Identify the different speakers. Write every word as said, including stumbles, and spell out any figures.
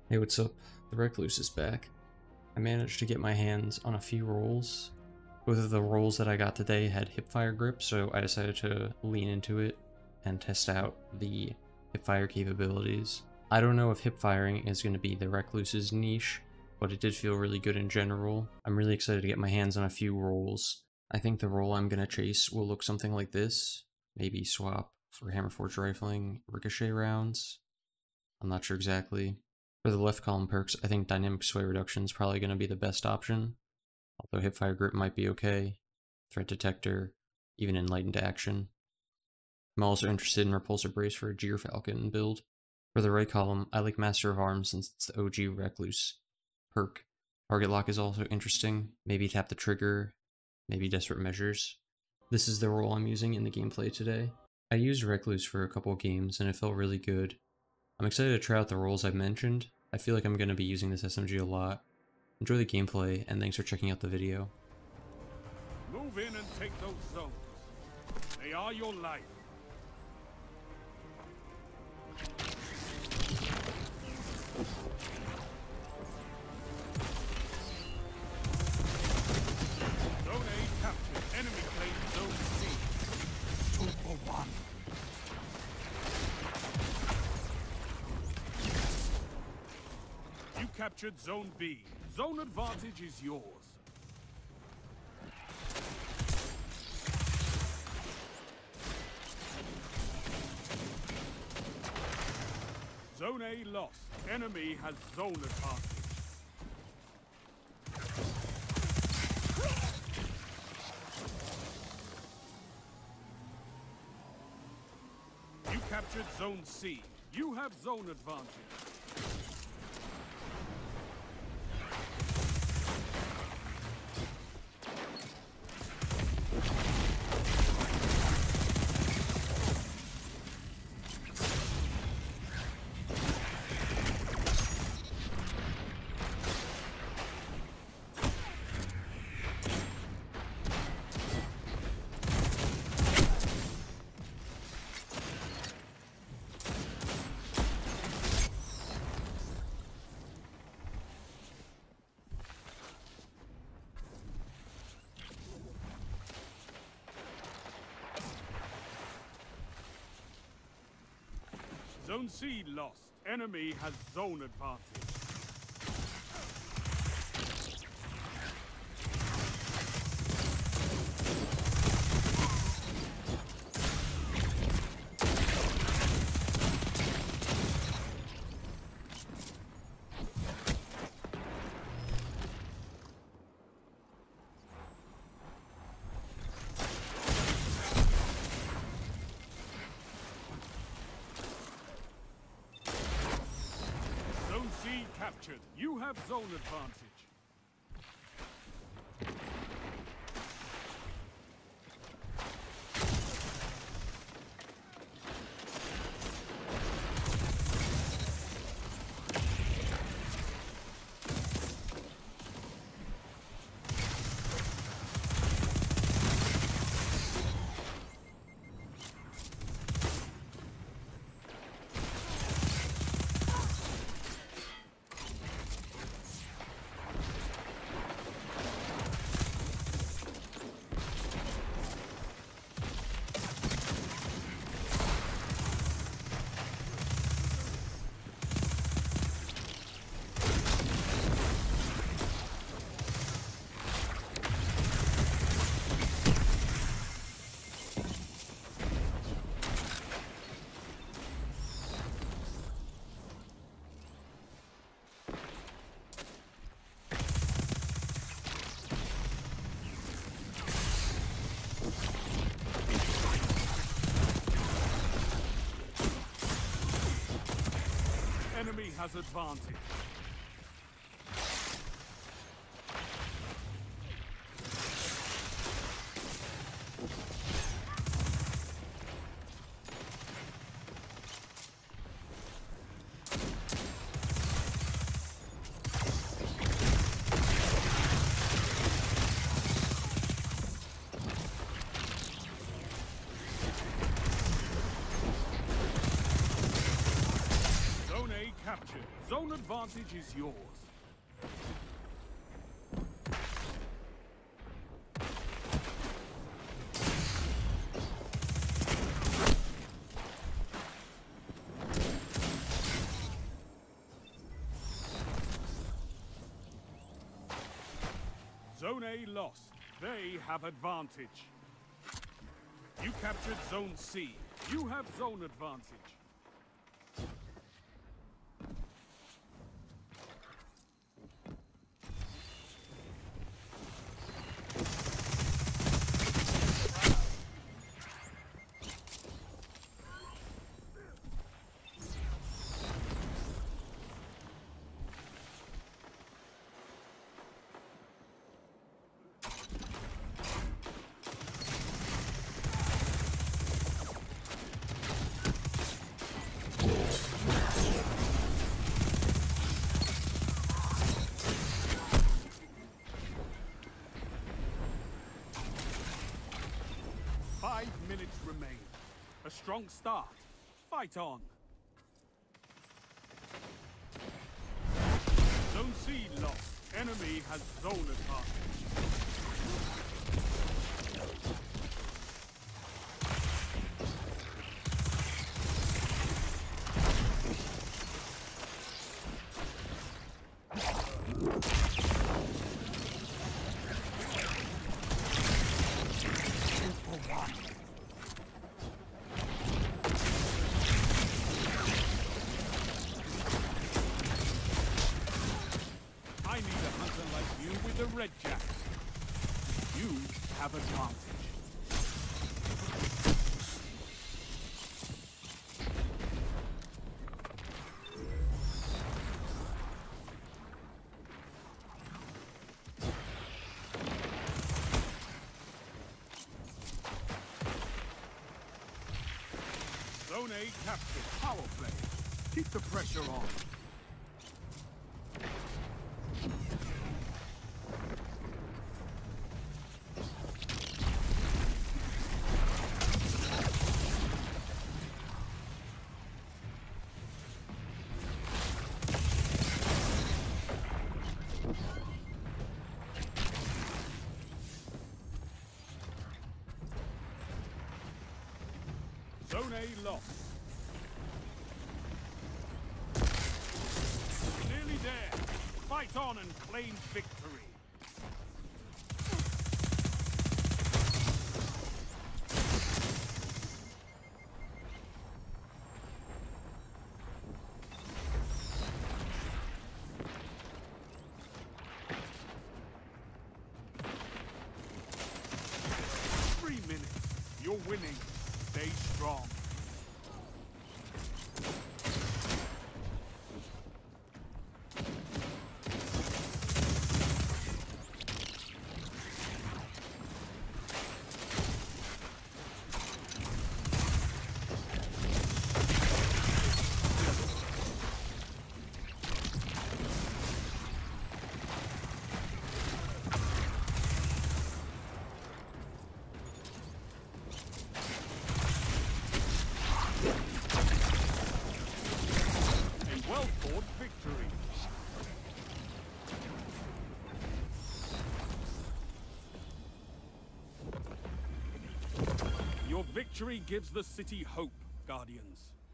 Speaker 1: Hey, what's up? The Recluse is back. I managed to get my hands on a few rolls. Both of the rolls that I got today had hipfire grip, so I decided to lean into it and test out the hipfire capabilities. I don't know if hipfiring is going to be the Recluse's niche, but it did feel really good in general. I'm really excited to get my hands on a few rolls. I think the roll I'm going to chase will look something like this. Maybe swap for Hammerforge rifling ricochet rounds. I'm not sure exactly. For the left column perks, I think Dynamic Sway Reduction is probably going to be the best option, although Hipfire Grip might be okay, Threat Detector, even Enlightened Action. I'm also interested in Repulsor Brace for a Gyrfalcon build. For the right column, I like Master of Arms since it's the O G Recluse perk. Target Lock is also interesting, maybe Tap the Trigger, maybe Desperate Measures. This is the role I'm using in the gameplay today. I used Recluse for a couple of games and it felt really good. I'm excited to try out the roles I've mentioned. I feel like I'm going to be using this S M G a lot. Enjoy the gameplay, and thanks for checking out the video.
Speaker 2: Move in and take those zones. They are your life. Zone A captured. Enemy claims Zone C. Two for one. You captured Zone B. Zone advantage is yours. Zone A lost. Enemy has zone advantage. You captured Zone C. You have zone advantage. Zone C lost. Enemy has zone advantage. Captured. You have zone advantage. Enemy has advantage. Captured. Zone advantage is yours. Zone A lost. They have advantage. You captured Zone C. You have zone advantage. Five minutes remain. A strong start. Fight on. Zone C lost. Enemy has zone advantage. I need a hunter like you with a red jacket. You have advantage. Zone A captured. Power play. Keep the pressure on. Zone A lost. Nearly there. Fight on and claim victory. Three minutes. You're winning. Stay strong. Well-fought victory. Your victory gives the city hope, Guardians.